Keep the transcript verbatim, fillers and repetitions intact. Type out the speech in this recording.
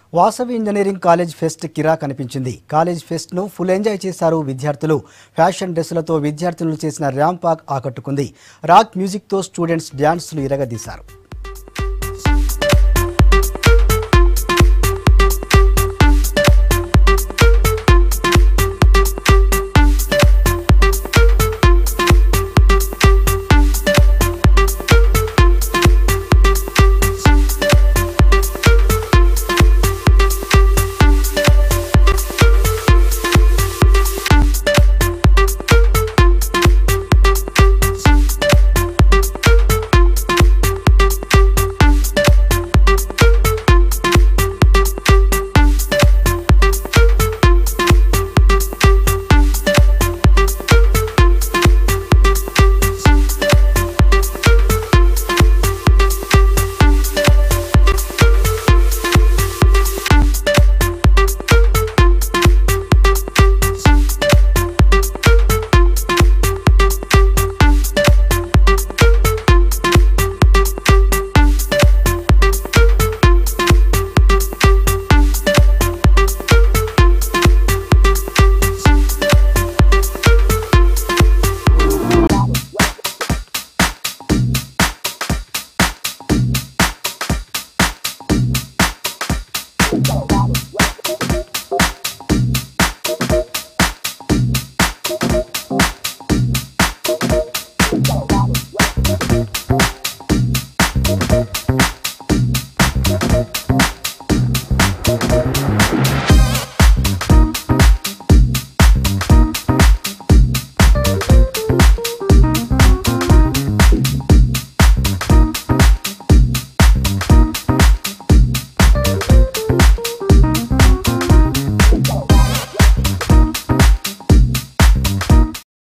Vasavi engineering college fest కిరాక్ అనిపించింది. College fest ను ఫుల్ ఎంజాయ్ చేశారు విద్యార్థులు. ఫ్యాషన్ డ్రెస్సులతో విద్యార్థులు చేసిన ర్యాంప్ వాక్ ఆకట్టుకుంది. రాక్ మ్యూజిక్ తో స్టూడెంట్స్ డ్యాన్స్లు ఇరగదీశారు.